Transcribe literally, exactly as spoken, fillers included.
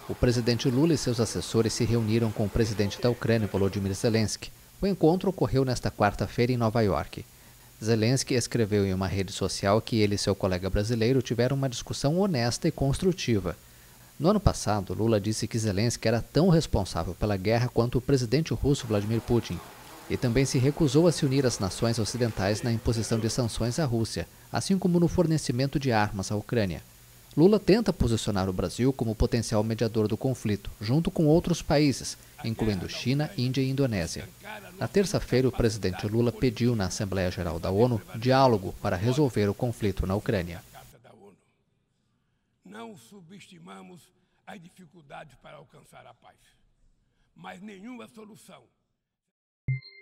O presidente Lula e seus assessores se reuniram com o presidente da Ucrânia, Volodymyr Zelensky. O encontro ocorreu nesta quarta-feira em Nova York. Zelensky escreveu em uma rede social que ele e seu colega brasileiro tiveram uma discussão honesta e construtiva. No ano passado, Lula disse que Zelensky era tão responsável pela guerra quanto o presidente russo Vladimir Putin, e também se recusou a se unir às nações ocidentais na imposição de sanções à Rússia, assim como no fornecimento de armas à Ucrânia. Lula tenta posicionar o Brasil como potencial mediador do conflito, junto com outros países, incluindo China, Índia e Indonésia. Na terça-feira, o presidente Lula pediu na Assembleia Geral da ONU diálogo para resolver o conflito na Ucrânia. Não subestimamos as dificuldades para alcançar a paz, mas nenhuma solução